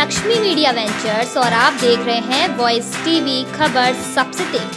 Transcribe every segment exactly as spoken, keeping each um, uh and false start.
Lakshmi media ventures और आप देख रहे हैं वॉइस टीवी, खबर सबसे तेज।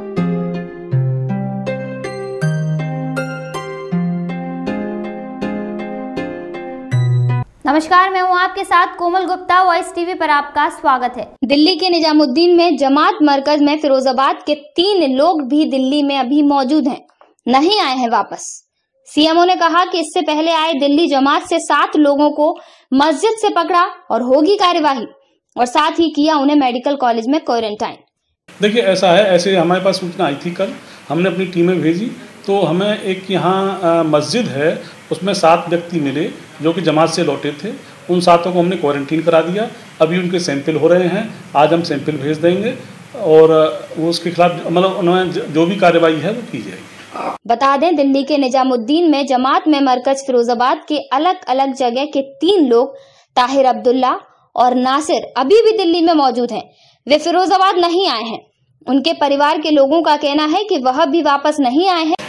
नमस्कार, मैं हूं आपके साथ कोमल गुप्ता। वॉइस टीवी पर आपका स्वागत है। दिल्ली के निजामुद्दीन में जमात मरकज में फिरोजाबाद के तीन लोग भी दिल्ली में अभी मौजूद हैं, नहीं आए हैं वापस। सीएमओ ने कहा कि इससे पहले आए दिल्ली जमात से सात लोगों को मस्जिद से पकड़ा और होगी कार्यवाही, और साथ ही किया उन्हें मेडिकल कॉलेज में क्वारंटाइन। देखिए, ऐसा है, ऐसे हमारे पास सूचना आई थी कल, हमने अपनी टीमें भेजी तो हमें एक यहाँ मस्जिद है, उसमें सात व्यक्ति मिले जो कि जमात से लौटे थे। उन सातों को हमने क्वारंटीन करा दिया। अभी उनके सैंपल हो रहे हैं, आज हम सैंपल भेज देंगे और वो उसके खिलाफ मतलब उन्होंने जो भी कार्रवाई है वो की जाएगी। बता दें, दिल्ली के निजामुद्दीन में जमात में मरकज फिरोजाबाद के अलग अलग जगह के तीन लोग ताहिर अब्दुल्ला और नासिर अभी भी दिल्ली में मौजूद हैं। वे फिरोजाबाद नहीं आए हैं। उनके परिवार के लोगों का कहना है कि वह भी वापस नहीं आए हैं।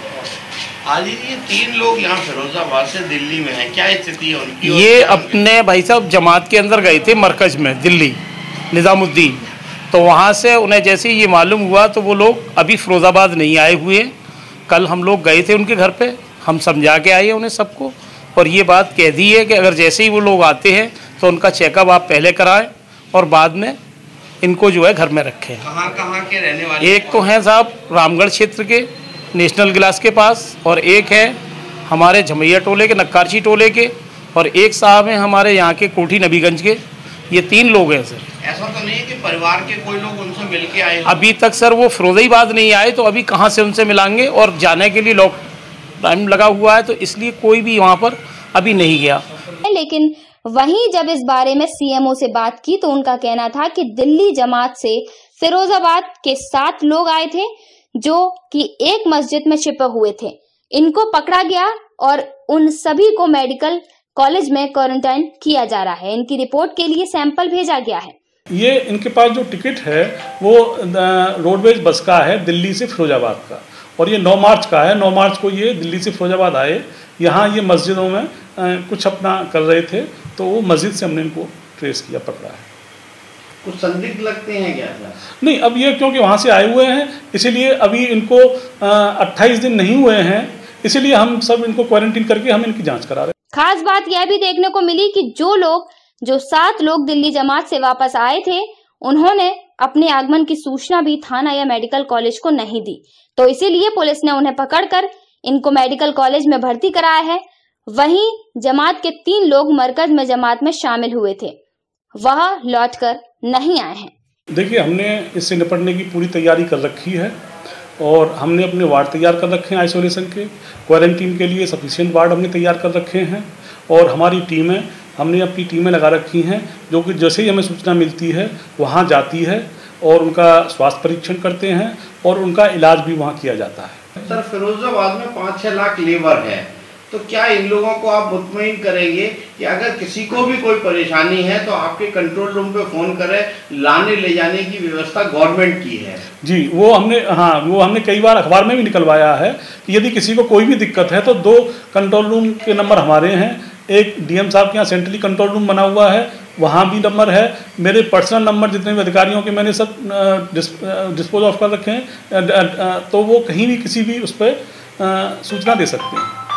आज ये तीन लोग यहाँ फिरोजाबाद से दिल्ली में हैं, क्या स्थिति है उनकी? ये अपने भाई साहब जमात के अंदर गए थे मरकज में, दिल्ली निजामुद्दीन, तो वहाँ से उन्हें जैसे ही ये मालूम हुआ तो वो लोग अभी फिरोजाबाद नहीं आए हुए। कल हम लोग गए थे उनके घर पे, हम समझा के आए उन्हें सबको, और ये बात कह दी है कि अगर जैसे ही वो लोग आते हैं तो उनका चेकअप आप पहले कराएं और बाद में इनको जो है घर में रखें। कहाँ कहाँ के रहने वाले? एक तो हैं साहब रामगढ़ क्षेत्र के नेशनल गिलास के पास, और एक है हमारे झमैया टोले के, नक्कारची टोले के, और एक साहब हैं हमारे यहाँ के कोठी नबीगंज के। ये तीन लोग हैं सर। ऐसा तो नहीं है कि परिवार के कोई लोग उनसे मिल के आए? अभी तक सर वो फिरोजाबाद नहीं आए, तो अभी कहाँ से उनसे मिलाएंगे, और जाने के लिए लॉक टाइम लगा हुआ है, तो इसलिए कोई भी वहाँ पर अभी नहीं गया। लेकिन वहीं जब इस बारे में सीएमओ से बात की तो उनका कहना था कि दिल्ली जमात से फिरोजाबाद के सात लोग आए थे जो कि एक मस्जिद में छिपे हुए थे। इनको पकड़ा गया और उन सभी को मेडिकल कॉलेज में क्वारंटाइन किया जा रहा है। इनकी रिपोर्ट के लिए सैंपल भेजा गया है। ये इनके पास जो टिकट है वो रोडवेज बस का है, दिल्ली से फिरोजाबाद का, और ये नौ मार्च का है। नौ मार्च को ये दिल्ली से फिरोजाबाद आए। यहाँ ये मस्जिदों में कुछ अपना कर रहे थे, तो वो मस्जिद से हमने इनको ट्रेस किया, पकड़ा है। कुछ संदिग्ध लगते हैं क्या सर? नहीं, अब ये क्योंकि वहाँ से आए हुए हैं, इसीलिए अभी इनको अट्ठाईस दिन नहीं हुए हैं, इसीलिए हम सब इनको क्वारंटीन करके हम इनकी जाँच करा रहे हैं। खास बात यह भी देखने को मिली कि जो लोग जो सात लोग दिल्ली जमात से वापस आए थे, उन्होंने अपने आगमन की सूचना भी थाना या मेडिकल कॉलेज को नहीं दी, तो इसीलिए पुलिस ने उन्हें पकड़कर इनको मेडिकल कॉलेज में भर्ती कराया है। वहीं जमात के तीन लोग मरकज में जमात में शामिल हुए थे, वह लौटकर नहीं आए हैं। देखिए, हमने इससे निपटने की पूरी तैयारी कर रखी है और हमने अपने वार्ड तैयार कर रखे हैं आइसोलेशन के। क्वारंटीन के लिए सफिशिएंट वार्ड हमने तैयार कर रखे हैं, और हमारी टीमें हमने अपनी टीमें लगा रखी हैं जो कि जैसे ही हमें सूचना मिलती है वहाँ जाती है और उनका स्वास्थ्य परीक्षण करते हैं और उनका इलाज भी वहाँ किया जाता है। सर, फिरोजाबाद में पाँच छः लाख लेबर है, तो क्या इन लोगों को आप मुतमईन करेंगे कि अगर किसी को भी कोई परेशानी है तो आपके कंट्रोल रूम पे फ़ोन करें, लाने ले जाने की व्यवस्था गवर्नमेंट की है? जी, वो हमने हाँ वो हमने कई बार अखबार में भी निकलवाया है कि यदि किसी को कोई भी दिक्कत है तो दो कंट्रोल रूम के नंबर हमारे हैं। एक डीएम साहब के यहाँ सेंट्रली कंट्रोल रूम बना हुआ है, वहाँ भी नंबर है। मेरे पर्सनल नंबर जितने भी अधिकारियों के मैंने सब डिस्पोज ऑफ कर रखे हैं, तो वो कहीं भी किसी भी उस पर सूचना दे सकते हैं।